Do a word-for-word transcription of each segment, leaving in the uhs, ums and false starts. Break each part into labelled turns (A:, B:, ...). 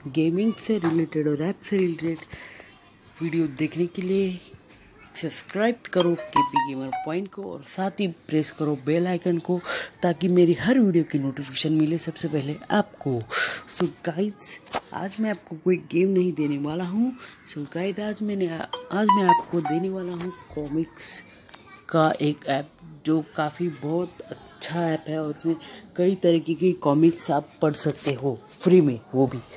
A: Gaming से related और app से रिलेटेड वीडियो देखने के लिए सब्सक्राइब करो केपी गेमर पॉइंट को और साथ ही प्रेस करो बेल आइकन को ताकि मेरी हर वीडियो की नोटिफिकेशन मिले सबसे पहले आपको। सो गाइस, आज मैं आपको कोई गेम नहीं देने वाला हूँ। सो गाइस, आज मैंने आज मैं आपको देने वाला हूँ कॉमिक्स का एक ऐप जो काफ़ी बहुत अच्छा ऐप है और उसमें कई तरीके की कॉमिक्स आप पढ़ सकते हो फ्री में, वो भी।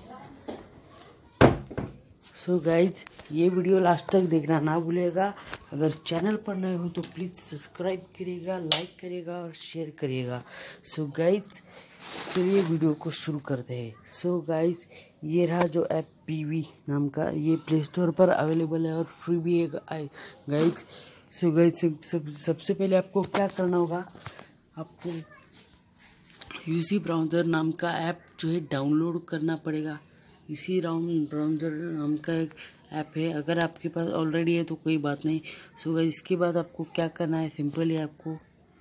A: सो so गाइज, ये वीडियो लास्ट तक देखना ना भूलिएगा। अगर चैनल पर नए हो तो प्लीज़ सब्सक्राइब करिएगा, लाइक करिएगा और शेयर करिएगा। सो so गाइज, चलिए वीडियो को शुरू करते हैं। सो so गाइज, ये रहा जो ऐप पीवी नाम का, ये प्ले स्टोर पर अवेलेबल है और फ्री भी है गाइज। सो so गाइज, सब, सब, सबसे पहले आपको क्या करना होगा, आपको यूसी ब्राउज़र नाम का ऐप जो है डाउनलोड करना पड़ेगा। इसी राउंड ब्राउज़र नाम का एक ऐप है। अगर आपके पास ऑलरेडी है तो कोई बात नहीं। सो गाइस, इसके बाद आपको क्या करना है, सिंपल है आपको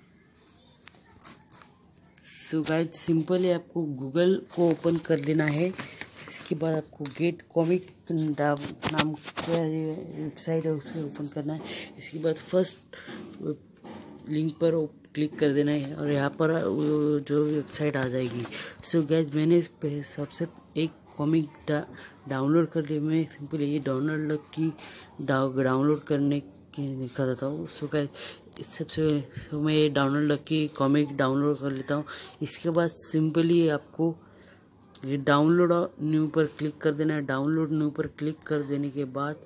A: सो गाइस सिंपल है आपको गूगल को ओपन कर लेना है। इसके बाद आपको गेट कॉमिक नाम का वेबसाइट है, उसे ओपन करना है। इसके बाद फर्स्ट लिंक पर क्लिक कर देना है और यहाँ पर जो वेबसाइट आ जाएगी। सो गाइस, मैंने इस पे सबसे एक कॉमिक डा, डाउनलोड कर लिया। मैं सिंपल ये डाउनलोड की डाउनलोड करने के दिखा देता हूँ। सो गाइस, सबसे तो मैं ये डाउनलोड की कॉमिक डाउनलोड कर लेता हूँ। इसके बाद सिंपली आपको ये डाउनलोड न्यू पर क्लिक कर देना है। डाउनलोड न्यू पर क्लिक कर देने के बाद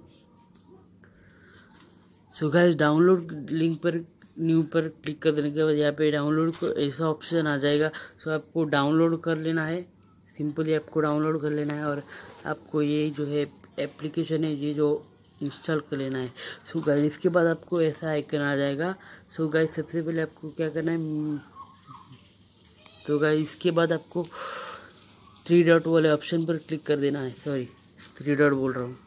A: सो गाइस, डाउनलोड लिंक पर न्यू पर क्लिक कर देने के बाद यहाँ पे डाउनलोड को ऐसा ऑप्शन आ जाएगा। सो आपको डाउनलोड कर लेना है, सिंपली आपको डाउनलोड कर लेना है और आपको ये जो है एप्लीकेशन है ये जो इंस्टॉल कर लेना है। सो गाइस, इसके बाद आपको ऐसा आइकन आ जाएगा। सो गाइस, सबसे पहले आपको क्या करना है, तो गाइस इसके बाद आपको थ्री डॉट वाले ऑप्शन पर क्लिक कर देना है। सॉरी, थ्री डॉट बोल रहा हूँ।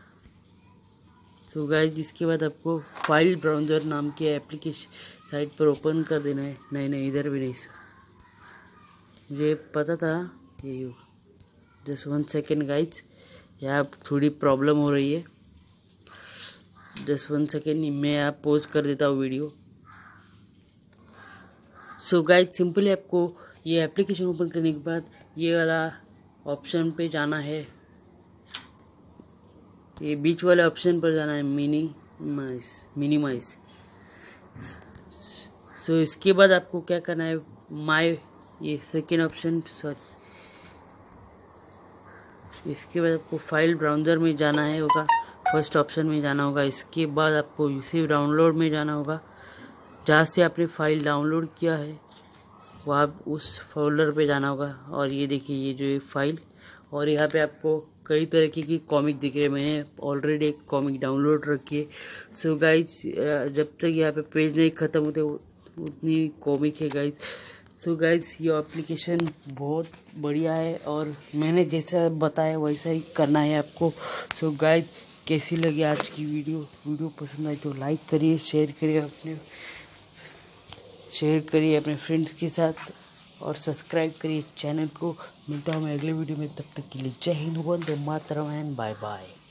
A: सो गाइस, इसके बाद आपको फाइल ब्राउज़र नाम के एप्लीकेशन साइट पर ओपन कर देना है। नहीं नहीं इधर भी नहीं, मुझे पता था ये। जस्ट वन सेकेंड गाइज, यहाँ थोड़ी प्रॉब्लम हो रही है। जस्ट वन सेकेंड, मैं यहाँ पॉज कर देता हूँ वीडियो। सो गाइज, सिंपली आपको ये एप्लीकेशन ओपन करने के बाद ये वाला ऑप्शन पे जाना है, ये बीच वाले ऑप्शन पर जाना है, मिनिमाइज मिनिमाइज सो इसके बाद आपको क्या करना है, माय ये सेकेंड ऑप्शन सॉरी इसके बाद आपको फाइल ब्राउज़र में जाना है होगा, फर्स्ट ऑप्शन में जाना होगा। इसके बाद आपको यूसी डाउनलोड में जाना होगा, जहाँ से आपने फाइल डाउनलोड किया है वहाँ उस फोल्डर पे जाना होगा। और ये देखिए ये जो है फाइल, और यहाँ पे आपको कई तरीके की कॉमिक दिख रहे हैं। मैंने ऑलरेडी एक कॉमिक डाउनलोड रखी है। सो गाइज, जब तक यहाँ पे पेज नहीं ख़त्म होते उतनी कॉमिक है गाइज। सो गाइज, ये एप्लीकेशन बहुत बढ़िया है और मैंने जैसा बताया वैसा ही करना है आपको। सो गाइज, कैसी लगी आज की वीडियो वीडियो पसंद आई तो लाइक करिए, शेयर करिए अपने शेयर करिए अपने फ्रेंड्स के साथ और सब्सक्राइब करिए चैनल को। मिलता हूँ मैं अगले वीडियो में, तब तक के लिए जय हिंद, वंदे मातरम एंड बाय बाय।